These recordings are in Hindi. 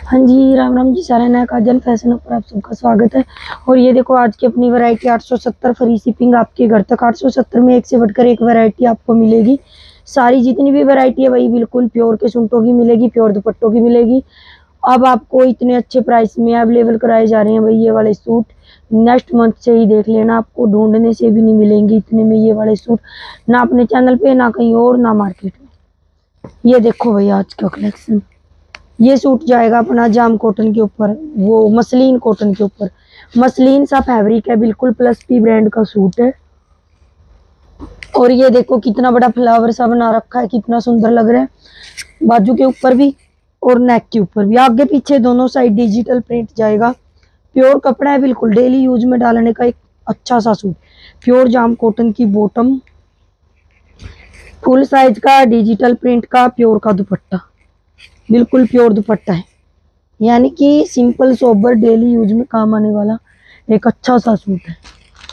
हाँ जी, राम राम जी सारे, नया काजल फैशन पर आप सबका स्वागत है। और ये देखो आज की अपनी वैरायटी 870 फ्री शिपिंग आपके घर तक। 870 में एक से बढ़कर एक वैरायटी आपको मिलेगी। सारी जितनी भी वैरायटी है वही बिल्कुल प्योर के सूटों की मिलेगी, प्योर दुपट्टों की मिलेगी। अब आपको इतने अच्छे प्राइस में अवेलेबल कराए जा रहे हैं भाई ये वाले सूट। नेक्स्ट मंथ से ही देख लेना, आपको ढूंढने से भी नहीं मिलेंगे इतने में ये वाले सूट, ना अपने चैनल पे, ना कहीं और, ना मार्केट में। ये देखो भाई आज का कलेक्शन। ये सूट जाएगा अपना जाम कॉटन के ऊपर, वो मसलिन कॉटन के ऊपर। मसलिन सा फैब्रिक है बिल्कुल, प्लस पी ब्रांड का सूट है। और ये देखो कितना बड़ा फ्लावर सा बना रखा है, कितना सुंदर लग रहा है। बाजू के ऊपर भी और नेक के ऊपर भी, आगे पीछे दोनों साइड डिजिटल प्रिंट जाएगा। प्योर कपड़ा है बिल्कुल, डेली यूज में डालने का एक अच्छा सा सूट। प्योर जाम कॉटन की बॉटम, फुल साइज का डिजिटल प्रिंट का प्योर का दुपट्टा, बिल्कुल प्योर दुपट्टा है। यानी कि सिंपल सोबर डेली यूज में काम आने वाला एक अच्छा सा सूट है।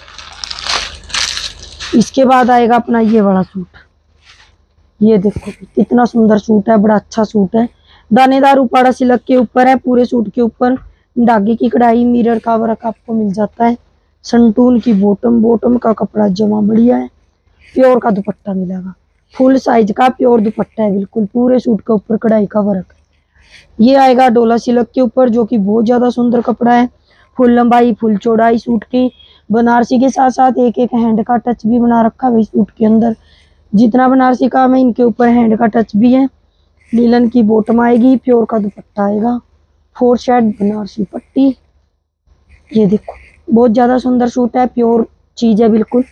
इसके बाद आएगा अपना ये वाला सूट। ये देखो कितना सुंदर सूट है, बड़ा अच्छा सूट है। दानेदार उपाड़ा सिल्क के ऊपर है, पूरे सूट के ऊपर धागे की कढ़ाई, मिरर का वर्क आपको मिल जाता है। संटून की बॉटम, बॉटम का कपड़ा जमा बढ़िया है। प्योर का दुपट्टा मिलेगा, फुल साइज का प्योर दुपट्टा है बिल्कुल, पूरे सूट के ऊपर कढ़ाई का वर्क है। ये आएगा डोला सिल्क के ऊपर, जो कि बहुत ज्यादा सुंदर कपड़ा है। फुल लंबाई फुल चौड़ाई सूट की, बनारसी के साथ साथ एक एक हैंड का टच भी बना रखा है सूट के अंदर। जितना बनारसी काम है इनके ऊपर हैंड का टच भी है। लीलन की बॉटम आएगी, प्योर का दुपट्टा आएगा, 4 शेड बनारसी पट्टी। ये देखो बहुत ज्यादा सुंदर सूट है, प्योर चीज है बिल्कुल।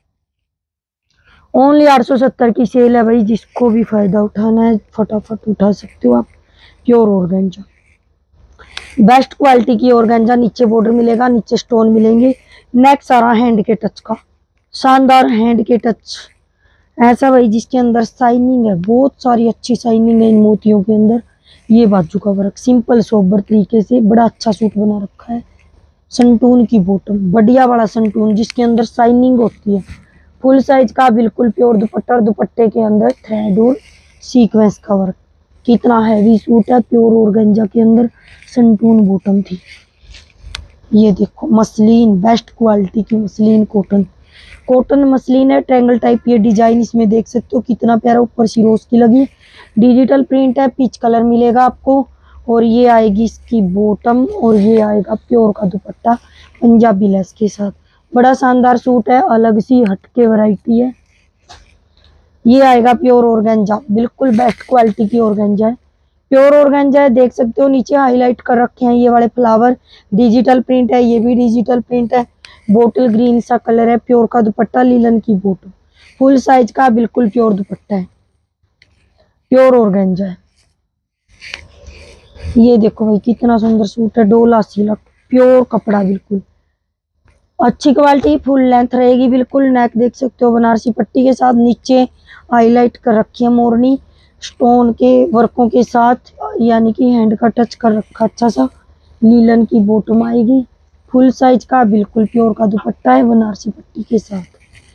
ओनली 870 की सेल है भाई, जिसको भी फायदा उठाना है फटाफट उठा सकते हो आप। प्योर ऑर्गेन्जा, बेस्ट क्वालिटी की ऑर्गेन्जा। नीचे बॉर्डर मिलेगा, नीचे स्टोन मिलेंगे। नेक सारा हैंड के टच का, शानदार हैंड के टच ऐसा भाई जिसके अंदर शाइनिंग है, बहुत सारी अच्छी शाइनिंग है इन मोतियों के अंदर। ये बाजू का वर्क सिंपल सोबर तरीके से, बड़ा अच्छा सूट बना रखा है। संटून की बॉटम, बढ़िया बड़ा संटून जिसके अंदर शाइनिंग होती है। फुल साइज का बिल्कुल प्योर दुपट्टा, और दुपट्टे के अंदर थ्रेड और सीक्वेंस का वर्क। कितना हैवी सूट है, प्योर ऑर्गेन्जा के अंदर संटून बॉटम थी। ये देखो मसलिन, बेस्ट क्वालिटी की मसलिन कॉटन, कॉटन मसलिन है, ट्रायंगल टाइप। ये डिजाइन इसमें देख सकते हो कितना प्यारा, ऊपर सिरोज की लगी, डिजिटल प्रिंट है, पीच कलर मिलेगा आपको। और ये आएगी इसकी बॉटम, और ये आएगा प्योर का दुपट्टा पंजाबी लेस के साथ। बड़ा शानदार सूट है, अलग सी हटके वैरायटी है। ये आएगा प्योर ऑर्गेन्जा, बिल्कुल बेस्ट क्वालिटी की ऑर्गेन्जा है, प्योर ऑर्गेन्जा है। देख सकते हो नीचे हाईलाइट कर रखे हैं ये वाले फ्लावर, डिजिटल प्रिंट है, ये भी डिजिटल प्रिंट है। बोटल ग्रीन सा कलर है, प्योर का दुपट्टा, लीलन की बॉटम, फुल साइज का बिल्कुल प्योर दुपट्टा है, प्योर ऑर्गेन्जा है। ये देखो भाई कितना सुंदर सूट है, डोला सिल्क, प्योर कपड़ा, बिल्कुल अच्छी क्वालिटी, फुल लेंथ रहेगी बिल्कुल। नेक देख सकते हो बनारसी पट्टी के साथ, नीचे हाईलाइट कर रखी है मोरनी स्टोन के वर्कों के साथ, यानी कि हैंड का टच कर रखा अच्छा सा। लीलन की बॉटम आएगी, फुल साइज का बिल्कुल प्योर का दुपट्टा है बनारसी पट्टी के साथ।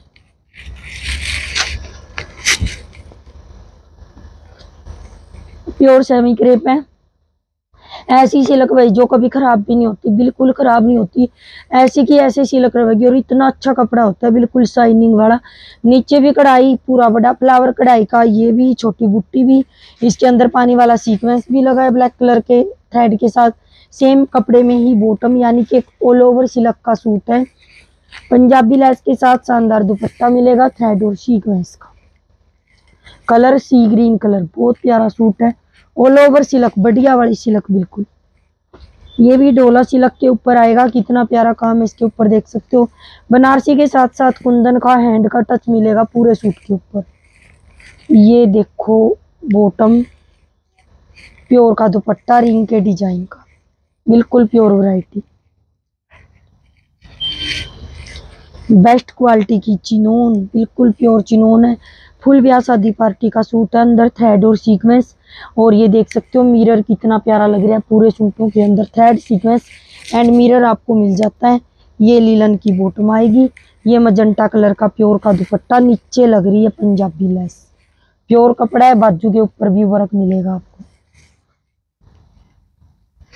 प्योर सेमी क्रेप है, ऐसी सिल्क भाई जो कभी खराब भी नहीं होती, बिल्कुल खराब नहीं होती, ऐसी की ऐसे सिल्क रहेगी। और इतना अच्छा कपड़ा होता है, बिल्कुल शाइनिंग वाला। नीचे भी कढ़ाई, पूरा बड़ा फ्लावर कढ़ाई का, ये भी छोटी बुट्टी भी, इसके अंदर पानी वाला सीक्वेंस भी लगा है ब्लैक कलर के थ्रेड के साथ। सेम कपड़े में ही बॉटम, यानी कि ऑल ओवर सिल्क का सूट है। पंजाबी लेस के साथ शानदार दुपट्टा मिलेगा, थ्रेड और सीक्वेंस का। कलर सी ग्रीन कलर, बहुत प्यारा सूट है, ऑल ओवर सिल्क, बढ़िया वाली सिल्क बिल्कुल। ये भी डोला सिल्क के ऊपर आएगा, कितना प्यारा काम है इसके ऊपर, देख सकते हो। बनारसी के साथ साथ कुंदन का हैंड का टच मिलेगा पूरे सूट के ऊपर। ये देखो बॉटम, प्योर का दुपट्टा, रिंग के डिजाइन का, बिल्कुल प्योर वैरायटी, बेस्ट क्वालिटी की चिनोन, बिल्कुल प्योर चिनोन है। फुल ब्याह शादी पार्टी का सूट है, अंदर थ्रेड और सीक्वेंस। और ये देख सकते हो मिरर कितना प्यारा लग रहा है, पूरे सूटों के अंदर थ्रेड सीक्वेंस एंड मिरर आपको मिल जाता है। ये लीलन की बॉटम आएगी, ये मजंटा कलर का प्योर का दुपट्टा, नीचे लग रही है पंजाबी लेस, प्योर कपड़ा है, बाजू के ऊपर भी वर्क मिलेगा आपको।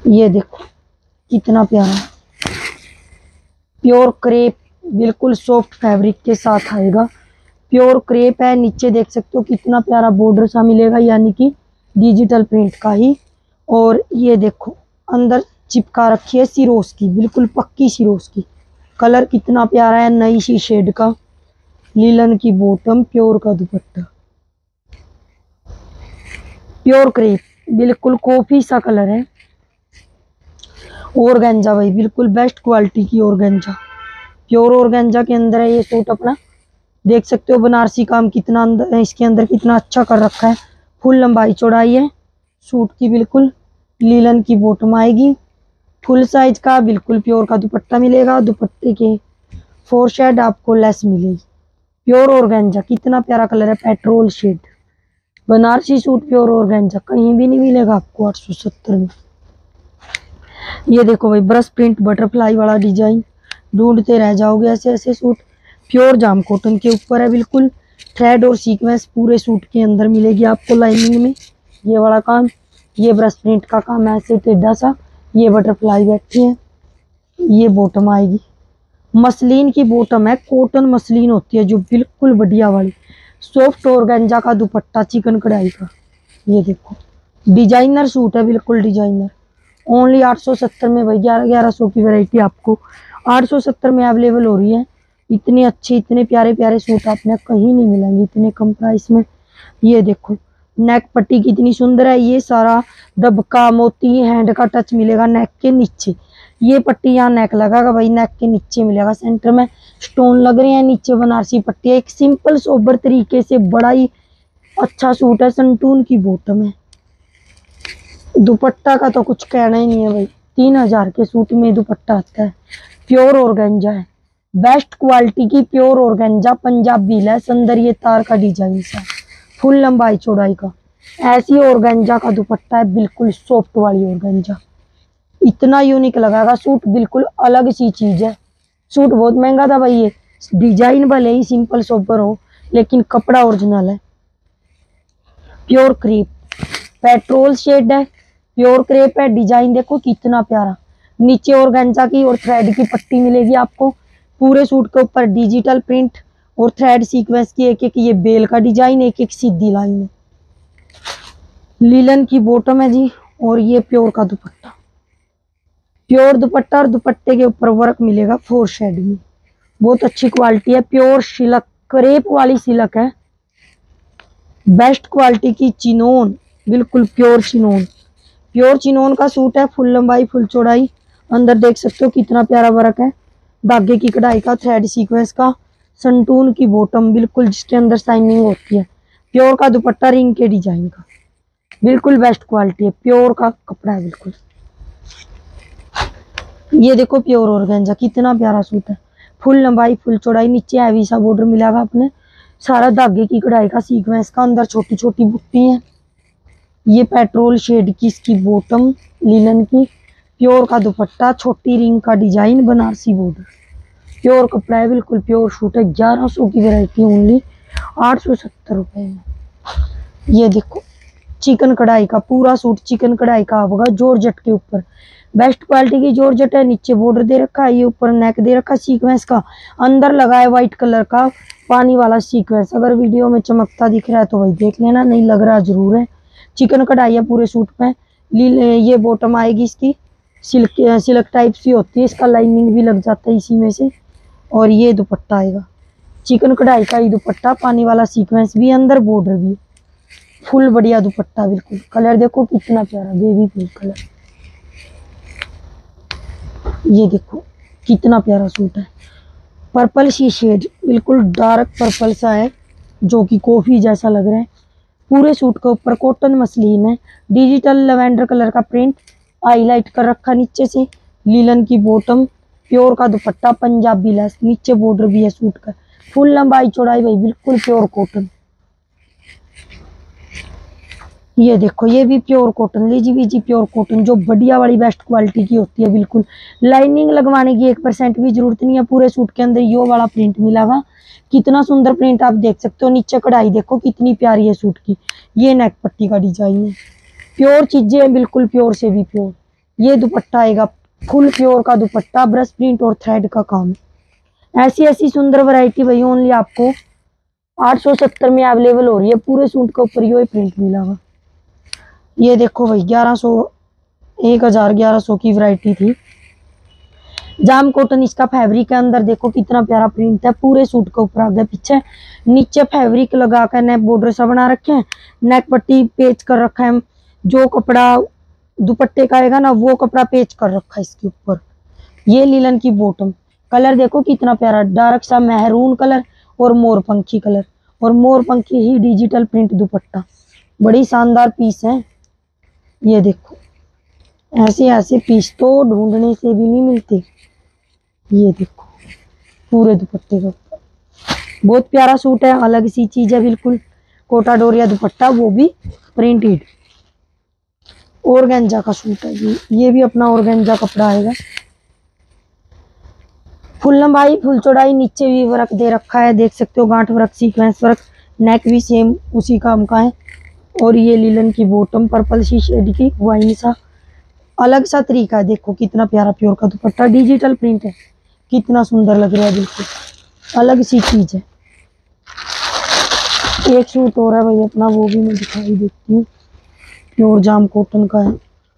ये देखो कितना प्यारा प्योर क्रेप, बिल्कुल सॉफ्ट फैब्रिक के साथ आएगा। प्योर क्रेप है, नीचे देख सकते हो कितना प्यारा बॉर्डर सा मिलेगा, यानी कि डिजिटल प्रिंट का ही। और ये देखो अंदर चिपका रखी है सिरोस की, बिल्कुल पक्की सिरोस की। कलर कितना प्यारा है, नई सी शेड का। लीलन की बॉटम, प्योर का दुपट्टा, प्योर क्रेप, बिल्कुल कॉफी सा कलर है। ऑर्गेन्जा भाई, बिल्कुल बेस्ट क्वालिटी की ऑर्गेन्जा, प्योर ऑर्गेन्जा के अंदर है ये सूट अपना। देख सकते हो बनारसी काम कितना अंदर, इसके अंदर कितना अच्छा कर रखा है। फुल लंबाई चौड़ाई है सूट की, बिल्कुल लीलन की बॉटम आएगी। फुल साइज का बिल्कुल प्योर का दुपट्टा मिलेगा। दुपट्टे के 4 शेड आपको लेस मिलेगी। प्योर ऑर्गेन्जा, कितना प्यारा कलर है, petrol shade. Banarasi suit pure organza कहीं भी नहीं मिलेगा आपको 870 में। ये देखो भाई ब्रश प्रिंट बटरफ्लाई वाला डिजाइन, ढूंढते रह जाओगे ऐसे ऐसे सूट। प्योर जाम कॉटन के ऊपर है, बिल्कुल थ्रेड और सीक्वेंस पूरे सूट के अंदर मिलेगी आपको लाइनिंग में। ये वाला काम, ये ब्रश प्रिंट का काम है ऐसे टेढ़ा सा, ये बटरफ्लाई बैठी है। ये बॉटम आएगी, मसलिन की बॉटम है, कॉटन मसलिन होती है जो बिल्कुल बढ़िया वाली। सॉफ्ट ऑर्गेन्जा का दुपट्टा चिकन कढ़ाई का। ये देखो डिजाइनर सूट है, बिल्कुल डिजाइनर। ओनली 870 में भाई, 1100 की वैरायटी आपको 870 में अवेलेबल हो रही है। इतने अच्छे इतने प्यारे प्यारे सूट आपने कहीं नहीं मिलेंगे इतने कम प्राइस में। ये देखो नेक पट्टी कितनी सुंदर है, ये सारा दबका मोती हैंड का टच मिलेगा नेक के नीचे। ये पट्टी यहाँ नेक लगागा भाई, नेक के नीचे मिलेगा, सेंटर में स्टोन लग रहे हैं, नीचे बनारसी पट्टी है। एक सिंपल सोबर तरीके से बड़ा ही अच्छा सूट है, संटून की बॉटम है। दुपट्टा का तो कुछ कहना ही नहीं है भाई, 3000 के सूट में दुपट्टा आता है। प्योर ऑर्गेन्जा है, बेस्ट क्वालिटी की प्योर ऑर्गेन्जा, पंजाबी लेस, अंदर ये तार का डिजाइन है, फुल लंबाई चौड़ाई का। ऐसी ऑर्गेन्जा का दुपट्टा है, बिल्कुल सॉफ्ट वाली ऑर्गेन्जा। इतना यूनिक लगाएगा सूट, बिल्कुल अलग सी चीज है। सूट बहुत महंगा था भाई, ये डिजाइन भले ही सिंपल सोबर हो लेकिन कपड़ा ओरिजिनल है। प्योर क्रेप, पेट्रोल शेड है, प्योर क्रेप है। डिजाइन देखो कितना प्यारा, नीचे ऑर्गेन्जा की और थ्रेड की पट्टी मिलेगी आपको। पूरे सूट के ऊपर डिजिटल प्रिंट और थ्रेड सीक्वेंस की एक एक ये बेल का डिजाइन, एक एक सीधी लाइन है। लीलन की बॉटम है जी, और ये प्योर का दुपट्टा, प्योर दुपट्टा और दुपट्टे के ऊपर वर्क मिलेगा 4 शेड में। बहुत अच्छी क्वालिटी है, प्योर सिल्क, क्रेप वाली सिल्क है, बेस्ट क्वालिटी की चिनोन, बिल्कुल प्योर चिनोन। प्योर चिनोन का सूट है, फुल लंबाई फुल चौड़ाई। अंदर देख सकते हो कितना प्यारा वर्क है, धागे की कढ़ाई का, थ्रेड सीक्वेंस का। संटून की बॉटम, बिल्कुल जिसके अंदर शाइनिंग होती है। प्योर का दुपट्टा, रिंग के डिजाइन का, बिल्कुल बेस्ट क्वालिटी है, प्योर का कपड़ा है बिल्कुल। ये देखो प्योर ऑर्गेन्जा, कितना प्यारा सूट है, फुल लंबाई फुल चौड़ाई, नीचे हैवी सा बॉर्डर मिलेगा अपने, सारा धागे की कढ़ाई का सीक्वेंस का, अंदर छोटी छोटी बुट्टी है। ये पेट्रोल शेड की इसकी बॉटम, लिनन की। प्योर का दुपट्टा, छोटी रिंग का डिजाइन, बनारसी बॉर्डर, प्योर कपड़ा है, बिल्कुल प्योर सूट है। 1100 की वैरायटी, ओनली 870 रुपए में। ये देखो चिकन कढ़ाई का पूरा सूट, चिकन कढ़ाई का होगा जॉर्जेट के ऊपर, बेस्ट क्वालिटी की जॉर्जेट है। नीचे बॉर्डर दे रखा है, ये ऊपर नेक दे रखा है सीक्वेंस का, अंदर लगा है व्हाइट कलर का पानी वाला सीक्वेंस। अगर वीडियो में चमकता दिख रहा है तो वही देख लेना, नहीं लग रहा जरूर है। चिकन कढ़ाई है पूरे सूट पे। ये बॉटम आएगी इसकी, सिल्क टाइप सी होती है, इसका लाइनिंग भी लग जाता है इसी में से। और ये दुपट्टा आएगा, चिकन कढ़ाई का ही दुपट्टा, पानी वाला सीक्वेंस भी, अंदर बॉर्डर भी, फुल बढ़िया दुपट्टा बिल्कुल। कलर देखो कितना प्यारा, बेबी पिंक कलर। ये देखो कितना प्यारा सूट है, पर्पल सी शेड, बिल्कुल डार्क पर्पल सा है जो कि कॉफी जैसा लग रहा है। पूरे सूट के ऊपर कॉटन मसलिन है, डिजिटल लैवेंडर कलर का प्रिंट हाईलाइट कर रखा नीचे से। लीलन की बॉटम, प्योर का दुपट्टा, पंजाबी लेस, नीचे बॉर्डर भी है सूट का, फुल लंबाई चौड़ाई भाई, बिल्कुल प्योर कॉटन। ये देखो ये भी प्योर कॉटन, लीजी बीजी प्योर कॉटन, जो बढ़िया वाली बेस्ट क्वालिटी की होती है बिल्कुल। लाइनिंग लगवाने की 1% भी जरूरत नहीं है। पूरे सूट के अंदर यो वाला प्रिंट मिलेगा, कितना सुंदर प्रिंट आप देख सकते हो। नीचे कढ़ाई देखो कितनी प्यारी है सूट की, ये नेक पट्टी का डिजाइन है। प्योर चीजें हैं, बिल्कुल प्योर से भी प्योर। ये दुपट्टा आएगा फुल प्योर का दुपट्टा, ब्रश प्रिंट और थ्रेड का काम। ऐसी ऐसी सुंदर वैरायटी भाई ओनली आपको 870 में अवेलेबल हो रही है। पूरे सूट के ऊपर ये प्रिंट मिला हुआ। ये देखो भाई 1100 की वैरायटी थी। जाम कॉटन इसका फैब्रिक है। अंदर देखो कितना प्यारा प्रिंट है, पूरे सूट के ऊपर आगे पीछे नीचे फैब्रिक लगा कर नेक बॉर्डर सा बना रखे हैं, नेक पट्टी पेच कर रखा है। जो कपड़ा दुपट्टे का आएगा ना वो कपड़ा पेच कर रखा है इसके ऊपर। ये लीलन की बॉटम, कलर देखो कितना प्यारा, डार्क सा मैरून कलर और मोरपंखी कलर, और मोरपंखी ही डिजिटल प्रिंट दुपट्टा। बड़ी शानदार पीस है। ये देखो ऐसे ऐसे पीस तो ढूंढने से भी नहीं मिलते। ये देखो पूरे दुपट्टे का ऊपर बहुत प्यारा सूट है, अलग सी चीज है बिल्कुल। कोटा डोरिया दुपट्टा, वो भी प्रिंटेड ऑर्गेन्जा का सूट है। ये भी अपना ऑर्गेन्जा कपड़ा आएगा। फुल लंबाई फुल चौड़ाई, नीचे भी वर्क दे रखा है, देख सकते हो गांठ वर्क सीक्वेंस वर्क, नेक भी सेम उसी काम का है। और ये लीलन की बॉटम पर्पल सी शेड की वाइन सा अलग सा तरीका है। देखो कितना प्यारा प्योर का दुपट्टा, डिजिटल प्रिंट है, कितना सुंदर लग रहा है, बिल्कुल अलग सी चीज है। एक सूट और है भाई अपना, वो भी मैं दिखाई देती हूँ, प्योर जाम कॉटन का है।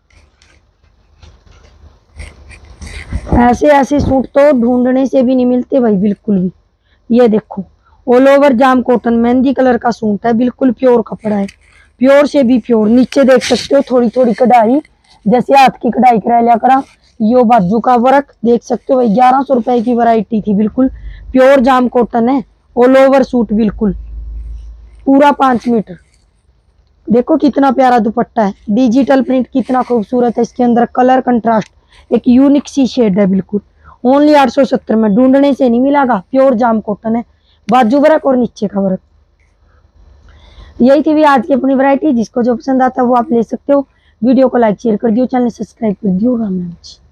ऐसे ऐसे सूट तो ढूंढने से भी नहीं मिलते भाई बिल्कुल भी। ये देखो all over jam cotton mehndi colour का सूट है, बिल्कुल प्योर कपड़ा है, प्योर से भी प्योर। नीचे देख सकते हो थोड़ी थोड़ी कढ़ाई, जैसे हाथ की कढ़ाई करा लिया करा। यो बाजू का वर्क देख सकते हो भाई, 1100 रुपए की वैरायटी थी, बिल्कुल प्योर जाम कॉटन है। ऑल ओवर सूट बिल्कुल पूरा 5 मीटर। देखो कितना प्यारा दुपट्टा है, डिजिटल प्रिंट कितना खूबसूरत है। इसके अंदर कलर कंट्रास्ट एक यूनिक सी शेड है, बिल्कुल ओनली 870 में, ढूंढने से नहीं मिलेगा। प्योर जाम कॉटन है, बाजू वर्क और नीचे का वर्क। यही थी भी आज की अपनी वैरायटी। जिसको जो पसंद आता है वो आप ले सकते हो। वीडियो को लाइक शेयर कर दियो, चैनल सब्सक्राइब कर दियो। राम राम।